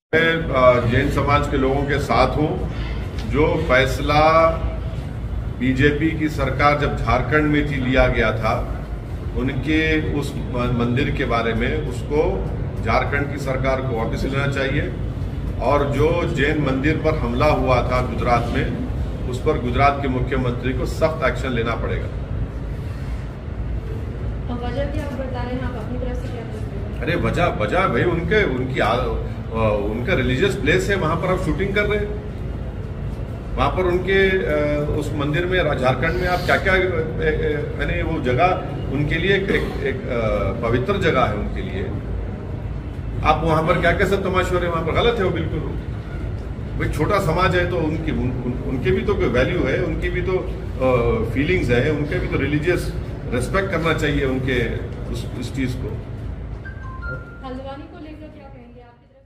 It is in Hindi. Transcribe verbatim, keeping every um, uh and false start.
मैं जैन समाज के लोगों के साथ हूं। जो फैसला बीजेपी की सरकार जब झारखंड में थी लिया गया था उनके उस मंदिर के बारे में, उसको झारखंड की सरकार को वापस लेना चाहिए। और जो जैन मंदिर पर हमला हुआ था गुजरात में, उस पर गुजरात के मुख्यमंत्री को सख्त एक्शन लेना पड़ेगा। वजह क्या आप बता रहे हैं, आप अपनी तरफ से क्या करते हैं? अरे वजह वजह भाई उनके उनकी आ, उनका रिलीजियस प्लेस है, वहां पर आप शूटिंग कर रहे हैं। वहां पर उनके उस मंदिर में झारखंड में आप क्या क्या मैंने वो जगह उनके लिए एक, एक, एक पवित्र जगह है उनके लिए। आप वहां पर क्या क्या सब तमाशे हो रहे हैं, वहां पर गलत है वो बिल्कुल। भाई छोटा समाज है तो उनकी उन, उन, उनके भी तो कोई वैल्यू है, उनकी भी तो फीलिंग्स है, उनके भी तो रिलीजियस रेस्पेक्ट करना चाहिए उनके उस, उस चीज को। हल्द्वानी को लेकर क्या कहेंगे आपकी तरफ?